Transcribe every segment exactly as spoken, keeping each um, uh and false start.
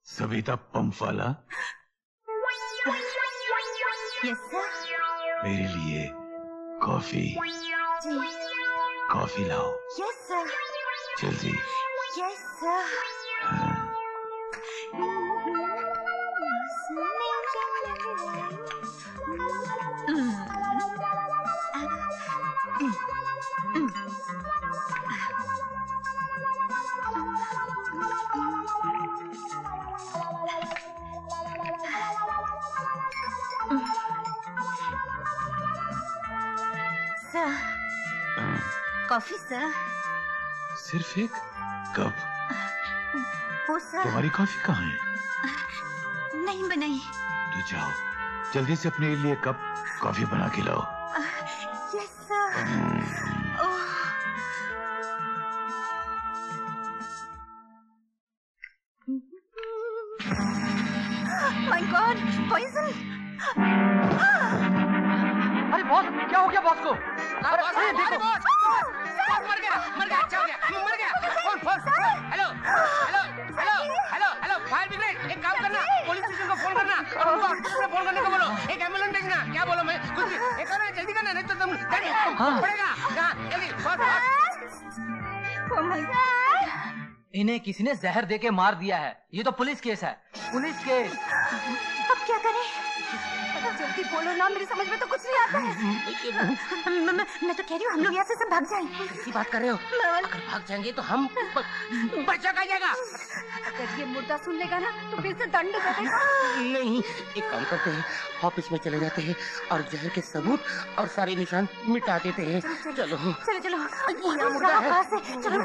Savita पंफाला। Yes sir. मेरे लिए coffee. जी। कॉफी लाओ। Yes sir. जल्दी। Yes sir. हाँ। Sir, coffee sir. सिर्फ एक कप? वो सर। तुम्हारी कॉफी कहाँ है? नहीं बनाई। तो जाओ जल्दी से अपने लिए कप कॉफी बना के लाओ। Yes sir. My god, poison. अरे बॉस, क्या हो गया बॉस को? अरे बॉस, अरे बॉस, बॉस मर गया, मर गया, अच्छा हो गया, मर गया। Phone, phone, hello, hello, hello, hello, hello, fire brigade, एक काम करना, पुलिस स्टेशन को फोन करना, और उनको हॉस्पिटल में फोन करने को बोलो, एक एम्बुलेंस भेजना। क्या बोलो मैं? कुछ भी, एक करना, जल्दी करना, नहीं तो तुम जल्दी पड़ेगा। हाँ, जल्दी, boss, boss. Oh my god. इन्हें किसी ने जहर देके मार दिया है। ये तो पुलिस केस है, पुलिस केस। अब क्या करें? जल्दी बोलो ना, मेरी समझ में तो कुछ नहीं आता है। मैं, मैं, मैं तो कह रही हूँ हम लोग यहाँ से सब भाग जाएं। कैसी बात कर रहे हो? अगर भाग जाएंगे तो हम बच्चा का जाएगा। अगर ये मुर्दा सुन लेगा ना तो फिर से दंड देगा। नहीं, एक काम करते हैं, ऑफिस में चले जाते हैं और जहर के सबूत और सारे निशान मिटा देते हैं। चलो चलो चलो, यहाँ मुर्दा है। चलो।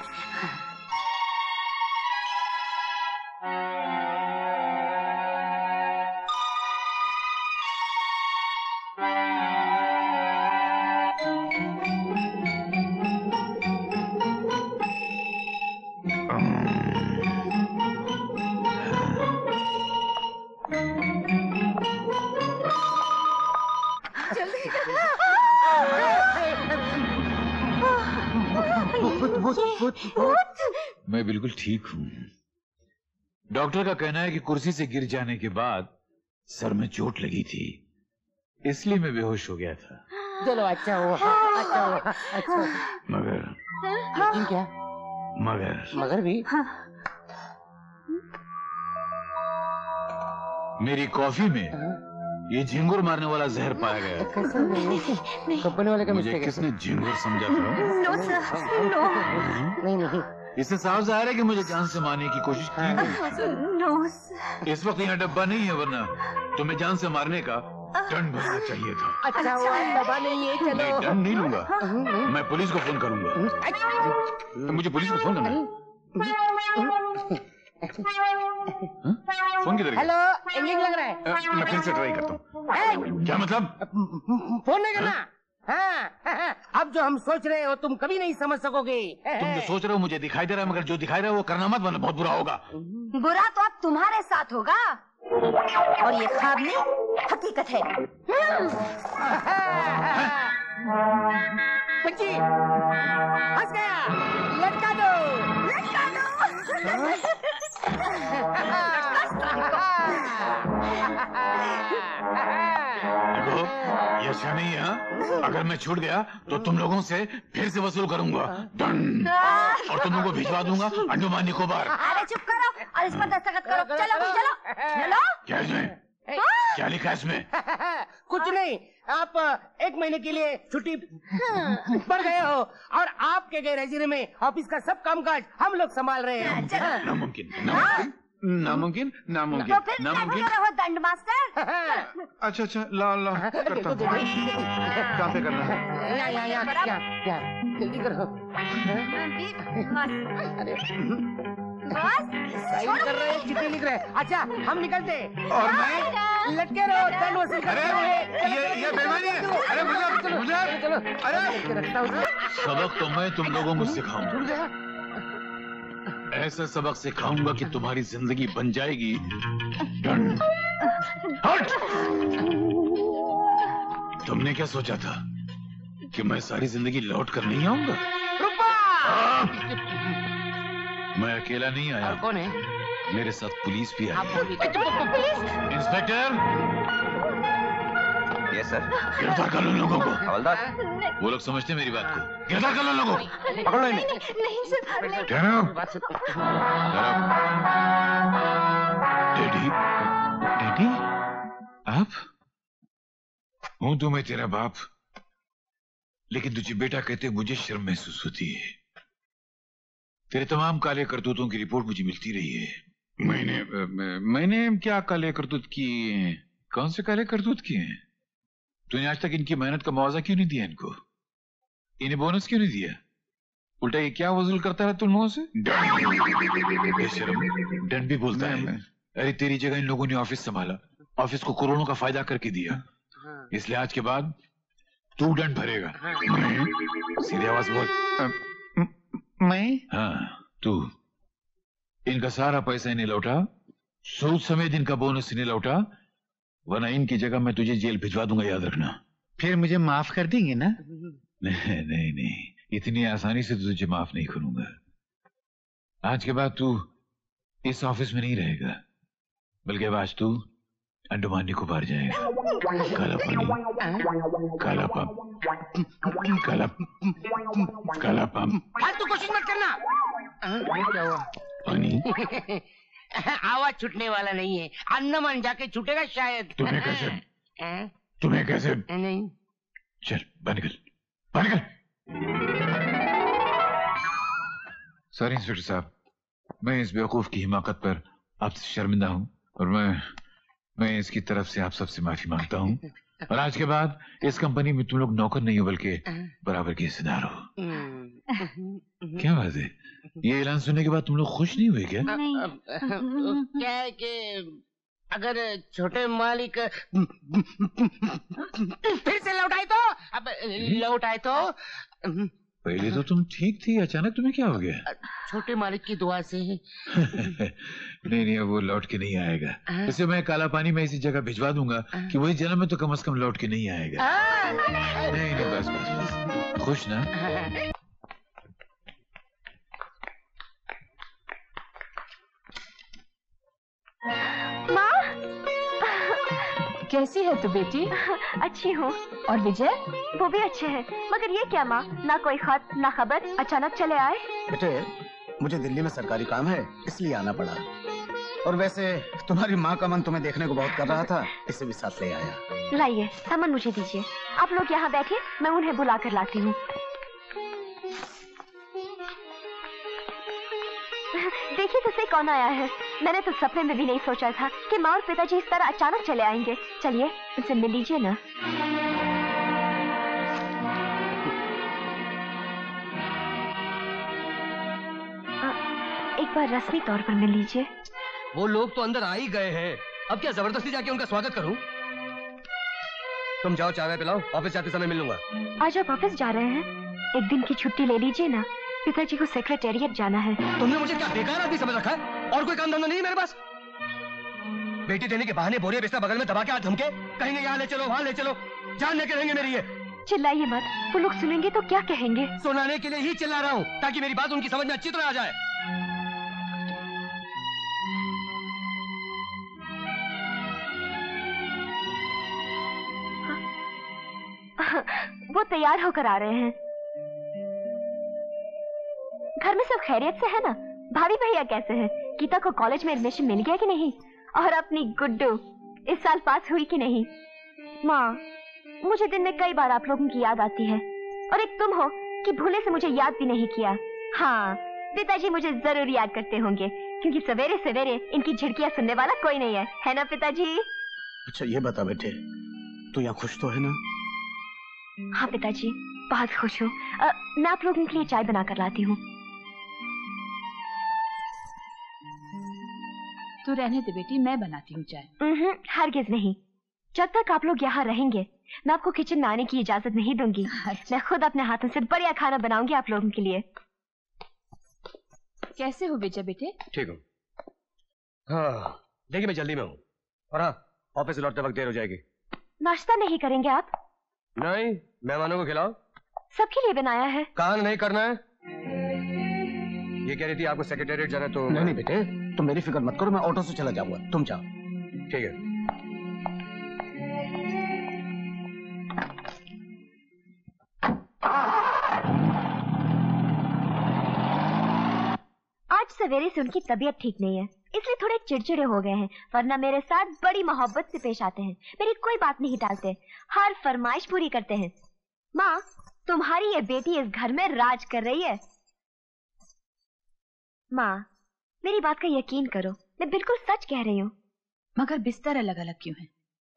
मैं बिल्कुल ठीक हूँ। डॉक्टर का कहना है कि कुर्सी से गिर जाने के बाद सर में चोट लगी थी, इसलिए मैं बेहोश हो गया था। चलो अच्छा हुआ, अच्छा हुआ, अच्छा। मगर लेकिन क्या? मगर मगर भी मेरी कॉफी में ये झिंगुर मारने वाला जहर पाया गया। कंपनी वाले का मुझे किसने झिंगुर समझा था? No sir, no. नहीं नहीं, इससे साफ जाहिर है कि मुझे जान से मारने की कोशिश की गई। No sir. इस वक्त यहाँ डब्बा नहीं है, वरना तुम्हें जान से मारने का दंड भरना चाहिए था। अच्छा हुआ डब्बा नहीं है। चलो, नहीं, दंड नहीं लूंगा, मैं पुलिस को फोन करूंगा। मुझे पुलिस को फोन करना है। फोन किधर गया? हेलो, एंगेज लग रहा है। मैं फिर से ट्राई करता हूँ। क्या मतलब? फोन नहीं करना। हाँ, हाँ, अब जो हम सोच रहे हो तुम कभी नहीं समझ सकोगे। तुम जो सोच रहे हो मुझे दिखाई दे रहा है, मगर जो दिखाई रहा है वो करना मत, वरना बहुत बुरा होगा। बुरा तो अब तुम्हारे साथ होगा, और ये ख्वाब नहीं हकीकत है। बच्ची हंस गया, लटका दो, लटका दो। देखो, ये अच्छा नहीं है। अगर मैं छूट गया तो तुम लोगों से फिर से वसूल करूंगा दंड, और तुम लोगों को भिजवा दूंगा अंडमान निकोबार। अरे चुप करो और इस पर दस्तखत करो। चलो चलो चलो। क्या इसमें? क्या लिखा है इसमें? कुछ नहीं, आप एक महीने के लिए छुट्टी पर गए हो और आपके गैर हाजिरी में ऑफिस का सब कामकाज हम लोग संभाल रहे हैं। नामुमकिन, नामुमकिन, नामुमकिन, नामुमकिन, तो फिर क्या नामुमकिन। कर रहे हो दंड मास्टर? अच्छा अच्छा, ला ला करता हूँ। कहाँ पे करना है? यहाँ यहाँ यहाँ यहाँ यहाँ, जल्दी करो। अरे साइन कर रहे हैं, चिट्ठी लिख रहे हैं। अच्छा हम निकलते हैं। और मैं लटके रहो, दंड वसूल करते रहो। ये ये बेईमानी है। अरे मुझे मुझे चलो, अरे रखता हूँ। सबक तो मैं तुम लोगों को सिखाऊंगा। ऐसा सबक सिखाऊंगा कि तुम्हारी जिंदगी बन जाएगी दंड। हट! तुमने क्या सोचा था कि मैं सारी जिंदगी लौट कर नहीं आऊंगा? मैं मैं अकेला नहीं आया। कौन है? मेरे साथ पुलिस भी आई। पुलिस? इंस्पेक्टर। Yes sir. गिरफ्तार कर लो लोगों को। हवलदार। वो लोग समझते मेरी बात को। गिरफ्तार कर लो लोगों को। पकड़ लो इन्हें। नहीं, नहीं सर। डैडी, डैडी, आप? हूं तो मैं तेरा बाप, लेकिन तुझे बेटा कहते मुझे शर्म महसूस होती है। तेरे तमाम काले करतूतों की रिपोर्ट मुझे मिलती रही है। मैंने मैंने क्या काले करतूत किए हैं? कौन से काले करतूत किए हैं? तूने आज तक इनकी मेहनत का मुआवजा क्यों नहीं दिया इनको? इन्हें बोनस क्यों नहीं दिया? उल्टा ये क्या वसूल करता है तुम लोगों से? बेशरम, दंड भी बोलता है। अरे तेरी जगह इन लोगों ने ऑफिस संभाला, ऑफिस को करोड़ों का फायदा करके दिया, इसलिए आज के बाद तू दंड भरेगा। सीधे आवाज बोल। मैं? हाँ तू। इनका सारा पैसा इन्हें लौटा, सूद समेत इनका बोनस इन्हें लौटा, वरना इनकी जगह मैं तुझे जेल भिजवा दूंगा, याद रखना। फिर मुझे माफ कर देंगे ना? नहीं नहीं नहीं, इतनी आसानी से तुझे माफ नहीं करूंगा। आज के बाद तू इस ऑफिस में नहीं रहेगा, बल्कि अब आज तू अंडमान निकोबार जाएगा। काला पानी, काला पंप, काला काला पंप। फालतू कोशिश मत करना। क्या हुआ? पानी। आवाज छूटने वाला नहीं है, अंडमान जाके छूटेगा शायद। तुम्हें कैसे तुम्हें कैसे नहीं। चल बाहर निकल, बाहर निकल। सॉरी इंस्पेक्टर साहब, मैं इस बेवकूफ की हिमाकत पर आपसे शर्मिंदा हूं, और मैं मैं इसकी तरफ से आप सबसे माफी मांगता हूं। और आज के बाद इस कंपनी में तुम लोग नौकर नहीं हो, बल्कि बराबर के हिस्सेदार हो। क्या बात है? ये ऐलान सुनने के बाद तुम लोग खुश नहीं हुए क्या? क्या है कि अगर छोटे मालिक फिर से लौटाए तो अब लौटाए तो पहले तो तुम ठीक थी, अचानक तुम्हें क्या हो गया? छोटे मालिक की दुआ से। नहीं नहीं, वो लौट के नहीं आएगा। इसे मैं काला पानी में इसी जगह भिजवा दूंगा कि वही जन्म में तो कम से कम लौट के नहीं आएगा। नहीं नहीं, बस बस बस, खुश ना? माँ, कैसी है तू बेटी? अच्छी हूँ। और विजय? वो भी अच्छे हैं, मगर ये क्या माँ, ना कोई खत ना खबर, अचानक चले आए। बेटे, मुझे दिल्ली में सरकारी काम है, इसलिए आना पड़ा। और वैसे तुम्हारी माँ का मन तुम्हें देखने को बहुत कर रहा था, इसे भी साथ ले आया। लाइए, सामान मुझे दीजिए। आप लोग यहाँ बैठे, मैं उन्हें बुला कर लाती हूँ। देखिए तो सही कौन आया है। मैंने तो सपने में भी नहीं सोचा था कि माँ और पिताजी इस तरह अचानक चले आएंगे। चलिए उनसे मिल लीजिए ना। आ, एक बार रस्मी तौर पर मिल लीजिए। वो लोग तो अंदर आ ही गए हैं, अब क्या जबरदस्ती जाके उनका स्वागत करूं? तुम जाओ, चाय पिलाओ, ऑफिस जाते समय मिल लूंगा। आज आप ऑफिस जा रहे हैं? एक दिन की छुट्टी ले लीजिए ना, पिताजी को सेक्रेटेरिएट जाना है। तुमने मुझे क्या बेकार आदमी समझ रखा है? और कोई काम धंधा नहीं है मेरे पास? बेटी देने के बहाने बोरिया बिस्तर बगल में दबा के आज धमके, कहेंगे यहाँ ले चलो वहाँ ले चलो, जान लेके रहेंगे मेरी ये। चिल्लाइए मत, वो लोग सुनेंगे तो क्या कहेंगे? सुनाने के लिए ही चिल्ला रहा हूँ, ताकि मेरी बात उनकी समझ में अच्छी तरह आ जाए। वो तैयार होकर आ रहे हैं। घर में सब खैरियत से है ना? भाभी भैया कैसे हैं? गीता को कॉलेज में एडमिशन मिल गया कि नहीं? और अपनी गुड्डू इस साल पास हुई कि नहीं? माँ, मुझे दिन में कई बार आप लोगों की याद आती है, और एक तुम हो कि भूले से मुझे याद भी नहीं किया। हाँ, पिताजी मुझे जरूर याद करते होंगे, क्योंकि सवेरे सवेरे इनकी झिड़कियां सुनने वाला कोई नहीं है, है ना पिताजी? अच्छा ये बता बेटे, तू यहाँ खुश तो है ना? हाँ पिताजी, बहुत खुश हूँ। मैं आप लोगों के लिए चाय बना कर लाती हूँ। तू रहने दे बेटी, मैं बनाती हूँ चाय। हरगिज नहीं, जब तक आप लोग यहाँ रहेंगे मैं आपको किचन में आने की इजाजत नहीं दूंगी। मैं खुद अपने हाथों से बढ़िया खाना बनाऊंगी आप लोगों के लिए। कैसे हो विजय बेटे? ठीक हूँ। हाँ, देखिए मैं जल्दी में हूँ, और हाँ, ऑफिस लौटते वक्त देर हो जाएगी। नाश्ता नहीं करेंगे आप? नहीं, मेहमानों को खिलाओ। सबके लिए बनाया है। कान नहीं करना है। ये कह रही थी आपको सेक्रेटेरिएट जाना तो। नहीं नहीं बेटे, तुम मेरी फिक्र मत करो, मैं ऑटो से चला जाऊंगा, तुम जाओ। ठीक है। आज सवेरे से उनकी तबीयत ठीक नहीं है, इसलिए थोड़े चिड़चिड़े हो गए हैं, वरना मेरे साथ बड़ी मोहब्बत से पेश आते हैं, मेरी कोई बात नहीं टालते, हर फरमाइश पूरी करते हैं। माँ, तुम्हारी ये बेटी इस घर में राज कर रही है। माँ, मेरी बात का यकीन करो, मैं बिल्कुल सच कह रही हूँ। मगर बिस्तर अलग अलग क्यों है?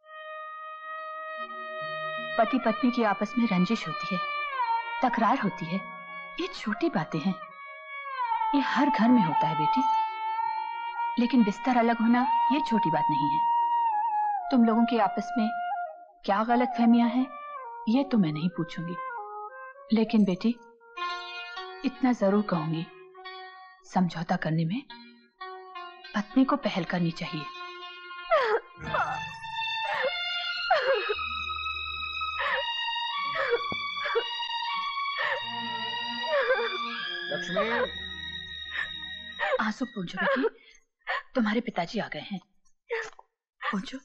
पति पत्नी की आपस में रंजिश होती है, तकरार होती है, ये छोटी बातें हैं, ये हर घर में होता है बेटी। लेकिन बिस्तर अलग होना ये छोटी बात नहीं है। तुम लोगों के आपस में क्या गलत फहमियां हैं ये तो मैं नहीं पूछूंगी, लेकिन बेटी इतना जरूर कहूंगी, समझौता करने में पत्नी को पहल करनी चाहिए। लक्ष्मी, आंसू पूंछो बेटी, तुम्हारे पिताजी आ गए हैं, पूछो।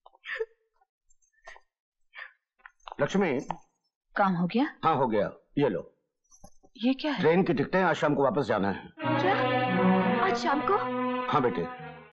लक्ष्मी, काम हो गया? हाँ हो गया, ये लो। ये क्या है? ट्रेन की टिकटें, आज शाम को वापस जाना है। क्या? आज शाम को? हाँ बेटे,